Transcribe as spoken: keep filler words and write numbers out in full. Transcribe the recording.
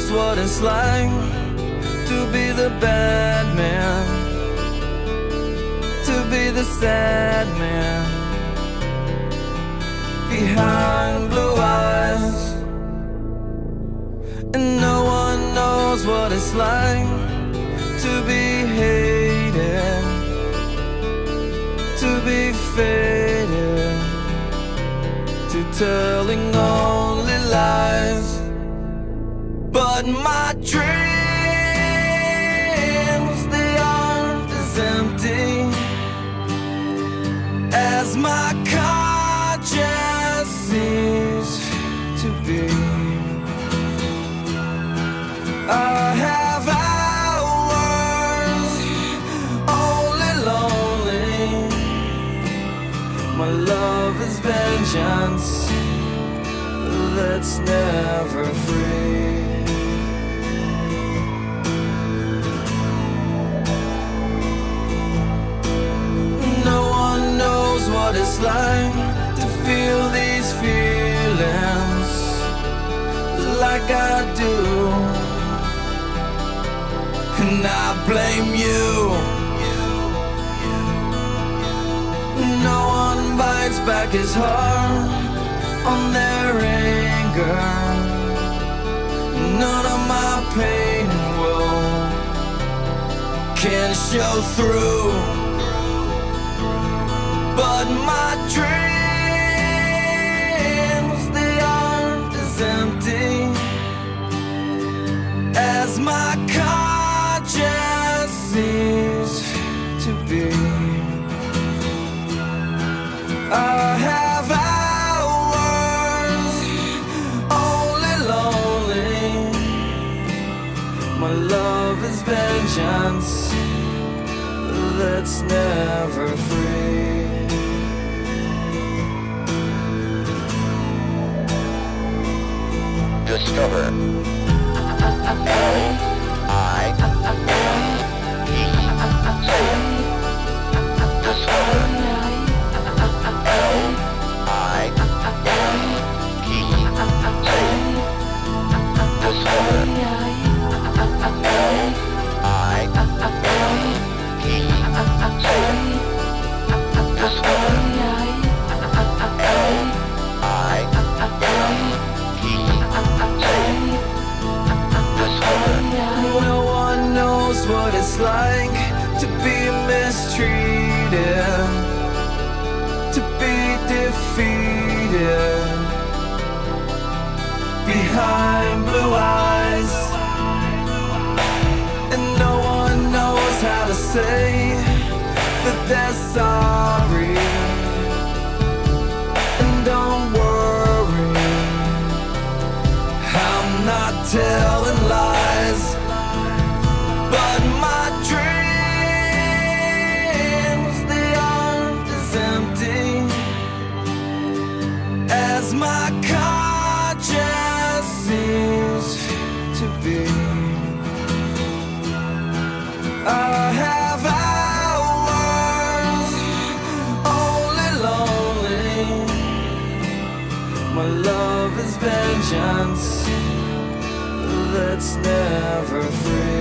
knows what it's like to be the bad man, to be the sad man behind blue eyes. And no one knows what it's like to be hated, to be faded, to telling only lies. But my dreams, they aren't as empty as my conscience seems to be. I have hours only lonely. My love is vengeance that's never free. No one knows what it's like to feel these feelings like I do, and I blame you. No one bites back his heart on their anger. None of my pain and woe can show through. But my dreams, they aren't as empty as my conscience seems to be. I have hours only lonely. My love is vengeance that's never free. Discover L I E Discover L I E Discover L I E Discover No one knows what it's like to be mistreated, to be defeated behind blue eyes. And no one knows how to say that they're sorry. And don't worry, I'm not telling lies. But my dreams, they aren't as empty as my conscience seems to be. I have hours only lonely. My love is vengeance that's never free.